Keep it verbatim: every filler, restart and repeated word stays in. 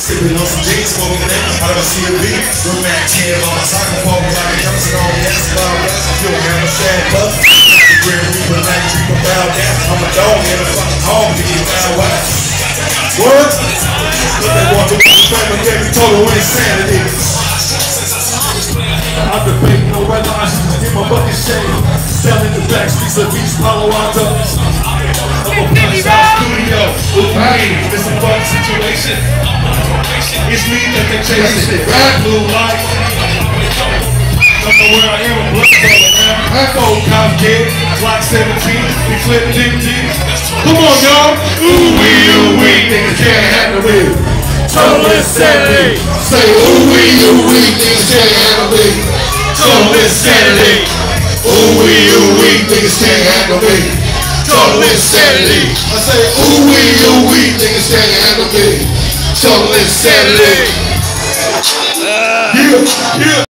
Sipping on some jeans, smoking it out of a C V. With Mac ten on my soccer phone, like a Johnson on gas, bar gas. You don't have a sad buck. Grim Reaper, like Reaper, bow down. I'm a dog in a fucking hog, to get down wild. What? Look at walk with the family, gave me total insanity. I'm debating no whether I should just get my bucket shaved. Down in the back streets of East Palo Alto. I'm a punch out studio with me. It's a fun situation. It's me that they chasing. Red blue light. Don't know where I am. I'm blood rolling now. I go cop kid. Block seventeen. We flip fifteen. Come on, y'all. Ooh wee, ooh wee. Niggas can't handle me. Total insanity. Say ooh wee, ooh wee. Niggas can't handle me. Total insanity. Ooh wee, ooh wee. Niggas can't handle me. Total insanity. I say ooh wee, ooh wee. Niggas can't handle me. Total insanity. Yeah, yeah.